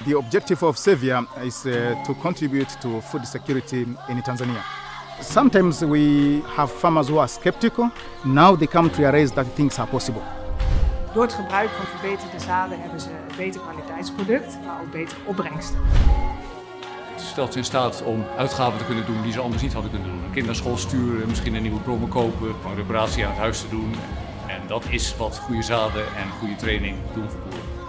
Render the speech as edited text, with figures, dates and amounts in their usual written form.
The objective of Sevia is to contribute to food security in Tanzania. Sometimes we have farmers who are skeptical. Now they come to realize that things are possible. Door het gebruik van verbeterde zaden hebben ze een beter kwaliteitsproduct, maar ook betere opbrengsten. Het stelt ze in staat om uitgaven te kunnen doen die ze anders niet hadden kunnen doen. Een kind naar school sturen, misschien een nieuwe brommer kopen, een reparatie aan het huis te doen. En dat is wat goede zaden en goede training doen voor boeren.